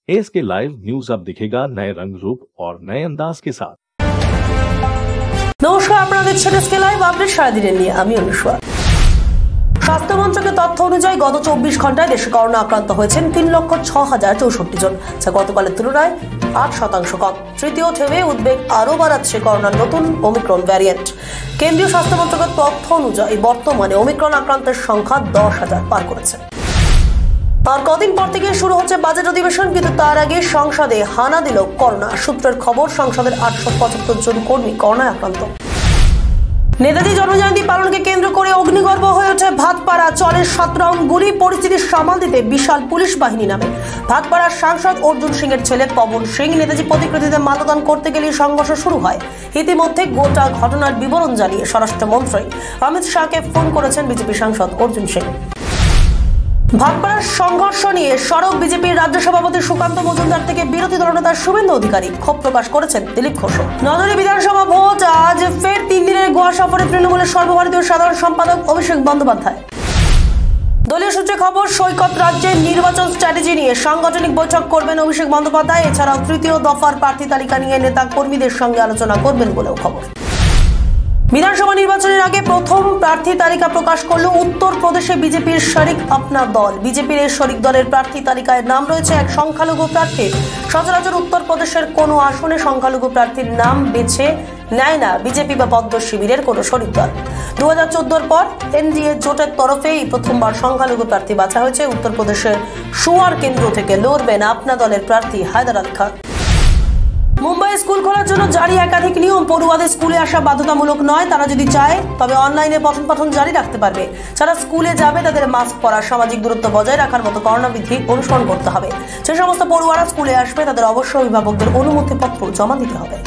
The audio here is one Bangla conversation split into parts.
एएसके लाइव न्यूज अब दिखेगा नए रंग रूप और नए अंदाज के साथ। নমস্কার, আপনারা দেখছেন এসকে লাইভ আপডেট সারাদিনের নিয়ে। আমি অনুষ্কা। স্বাস্থ্য মন্ত্রকের তথ্য অনুযায়ী গত 24 ঘন্টায় দেশে করোনা আক্রান্ত হয়েছেন 3,06,064 জন, যা গতকালের তুলনায় 8% কম। তৃতীয় ঢেউয়ে উদ্বেগ আরও বাড়াচ্ছে করোনার নতুন ওমিক্রন ভ্যারিয়েন্ট। কেন্দ্রীয় স্বাস্থ্য মন্ত্রকের তথ্য অনুযায়ী বর্তমানে ওমিক্রন আক্রান্তের সংখ্যা 10,000 পার করেছে। আর কদিন পর থেকে শুরু হচ্ছে বাজেট অধিবেশন, কিন্তু তার আগে সংসদে হানা দিল করোনা। সূত্রের খবর, সংসদের 875 জন কর্মী করোনায় আক্রান্ত। নেতাজি জন্মজয়ন্তী পালনকে কেন্দ্র করে অগ্নিগর্ভ হয়ে ওঠে ভাতপাড়া। চলে 7 রাউন্ড গুলি। পরিস্থিতি সামাল দিতে বিশাল পুলিশ বাহিনী নামে। ভাতপাড়ার সাংসদ অর্জুন সিং এর ছেলে পবন সিং নেতাজি প্রতিকৃতিতে মাল্যদান করতে গেলে সংঘর্ষ শুরু হয়। ইতিমধ্যে গোটা ঘটনার বিবরণ জানিয়ে স্বরাষ্ট্রমন্ত্রী অমিত শাহকে ফোন করেছেন বিজেপি সাংসদ অর্জুন সিং। ভাটপাড়ার সংঘর্ষ নিয়ে সরব বিজেপির রাজ্য সভাপতি সুকান্ত মজুমদার থেকে বিরোধী দলনেতা শুভেন্দু অধিকারী ক্ষোভ প্রকাশ করেছেন দিলীপ ঘোষ। নগরী বিধানসভা ভোট, আজ ফের 3 দিনের গোয়া সফরে তৃণমূলের সর্বভারতীয় সাধারণ সম্পাদক অভিষেক বন্দ্যোপাধ্যায়। দলীয় সূত্রে খবর, সৈকত রাজ্যের নির্বাচন স্ট্র্যাটেজি নিয়ে সাংগঠনিক বৈঠক করবেন অভিষেক বন্দ্যোপাধ্যায়। এছাড়াও তৃতীয় দফার প্রার্থী তালিকা নিয়ে নেতা কর্মীদের সঙ্গে আলোচনা করবেন বলেও খবর। বিধানসভা নির্বাচনের আগে প্রথম প্রার্থী তালিকা প্রকাশ করল উত্তর প্রদেশে বিজেপির শরিক আপনা দল। বিজেপির এই শরিক দলের প্রার্থী তালিকায় নাম রয়েছে এক সংখ্যালঘু প্রার্থীর। সচরাচর উত্তর প্রদেশের কোনো আসনে সংখ্যালঘু প্রার্থীর নাম বেছে নেয় না বিজেপি বা পদ্ম শিবিরের কোনো শরিক দল। 2014 পর এনডিএ জোটের তরফে এই প্রথমবার সংখ্যালঘু প্রার্থী বাছা হয়েছে। উত্তরপ্রদেশের সুয়ার কেন্দ্র থেকে লড়বেন আপনা দলের প্রার্থী হায়দার আলী খান। মুম্বাই স্কুল খোলার জন্য জারি একাধিক নিয়ম। পড়ুয়াদের স্কুলে আসা বাধ্যতামূলক নয়। তারা যদি চায় তবে অনলাইনে পঠন পাঠন জারি রাখতে পারবে। যারা স্কুলে যাবে তাদের মাস্ক পরা, সামাজিক দূরত্ব বজায় রাখার মতো করোনা বিধি অনুসরণ করতে হবে। যে সমস্ত পড়ুয়ারা স্কুলে আসবে তাদের অবশ্যই অভিভাবকদের অনুমতিপত্র জমা দিতে হবে।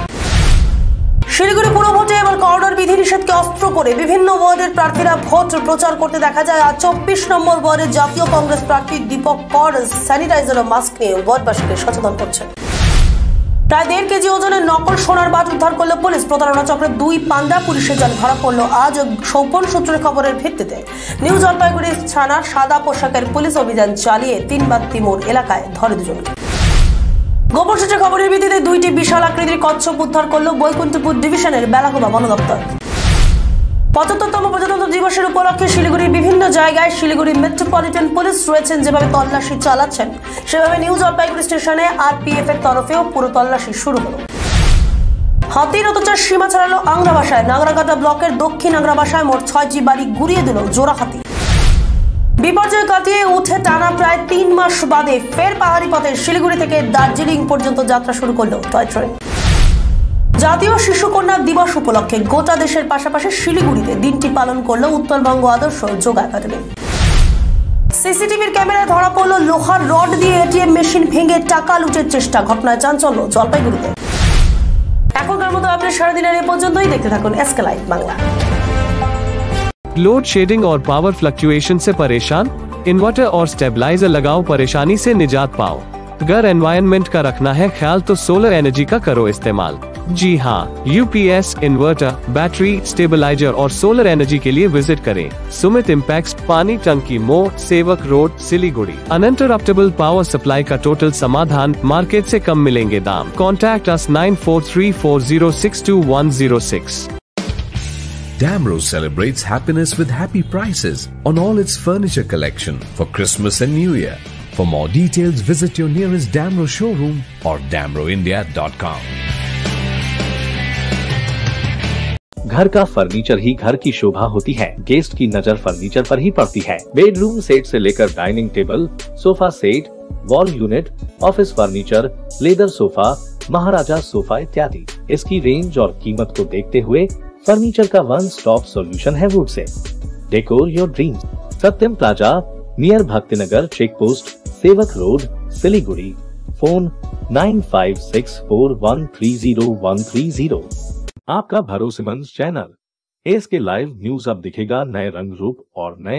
শিলিগুড়ি পুর ভোটে এবার করোনার বিধিনিষেধকে অস্ত্র করে বিভিন্ন ওয়ার্ডের প্রার্থীরা ভোট প্রচার করতে দেখা যায়। আর 24 নম্বর ওয়ার্ডের জাতীয় কংগ্রেস প্রার্থী দীপক কর স্যানিটাইজার ও মাস্ক নিয়ে ওয়ার্ডবাসীকে সচেতন করছেন। প্রায় 1.5 কেজি ওজনের নকল সোনার বাট উদ্ধার করল পুলিশ। প্রতারণা চক্রের 2 পান্ডা পুলিশের জাল ধরা পড়ল আজ। গোপন সূত্রের খবরের ভিত্তিতে নিউ জলপাইগুড়ি থানার সাদা পোশাকের পুলিশ অভিযান চালিয়ে 3 তিমুর এলাকায় ধরে দুজনকে। গোপন সূত্রের খবরের ভিত্তিতে 2টি বিশাল আকৃতির কচ্ছপ উদ্ধার করল বৈকুণ্ঠপুর ডিভিশনের বেলাগোবা বন দপ্তর। 75তম প্রজাতন্ত্র দিবসের উপলক্ষে শিলিগুড়ির বিভিন্ন জায়গায় শিলিগুড়ি মেট্রোপলিটন পুলিশ রয়েছেন। যেভাবে তল্লাশি চালাচ্ছেন সেভাবে নিউ জলপাইগুড়ি স্টেশনে আরপিএফ এর তরফেও পুরো তল্লাশি শুরু হলো। হাতির অত্যাচার সীমা ছাড়ালো আংরাবাসায়। নাগরাকাটা ব্লকের দক্ষিণ আংরাবাসায় মোট 6টি বাড়ি গুড়িয়ে দিল জোড়া হাতি। বিপর্যয় কাটিয়ে উঠে টানা প্রায় 3 মাস বাদে ফের পাহাড়ি পথে শিলিগুড়ি থেকে দার্জিলিং পর্যন্ত যাত্রা শুরু করলো টয় ট্রেন। জাতীয় শিশু কন্যা দিবস উপলক্ষে গোটা দেশের পাশাপাশি শিলিগুড়িতে দিনটি পালন করল উত্তরবঙ্গ আদর্শ যোগা একাডেমি। সিসিটিভির ক্যামেরায় ধরা পড়ল লোহার রড দিয়ে এটিএম মেশিন ভেঙে টাকা লুটের চেষ্টা। ঘটনায় চাঞ্চল্য জলপাইগুড়িতে। এখনকার মতো আপনি সারাদিনের এই পর্যন্তই। দেখতে থাকুন SK live Bangla. Load shedding और पावर फ्लक्चुएशन से परेशान? इन्वर्टर और स्टेबलाइजर लगाओ, परेशानी से निजात पाओ। घर एनवायरनमेंट का रखना है ख्याल तो सोलर एनर्जी का करो इस्तेमाल। जी हाँ, यूपीएस, इन्वर्टर, बैटरी, स्टेबलाइजर और सोलर एनर्जी के लिए विजिट करें सुमित इम्पैक्ट, पानी टंकी मोड़, Sevoke road, Siliguri. Uninterruptible power supply का टोटल समाधान, मार्केट से कम मिलेंगे दाम। Contact us 9434062106। Damro celebrates happiness with happy prices on all its furniture collection for Christmas and New Year. For more details, visit your nearest Damro showroom or damroindia.com. घर का फर्नीचर ही घर की शोभा होती है। गेस्ट की नजर फर्नीचर पर ही पड़ती है। बेडरूम सेट से लेकर dining table, sofa set, wall unit, office furniture, leather sofa, Maharaja sofa इत्यादि। इसकी रेंज और कीमत को देखते हुए फर्नीचर का वन स्टॉप सॉल्यूशन है वुड से। Decor your dreams. Satyam plaza near Bhaktinagar check post, Sevoke road, Siliguri. Phone 9564130130। आपका भरोसेमंद चैनल एएसके लाइव न्यूज अब दिखेगा नए रंग रूप और नए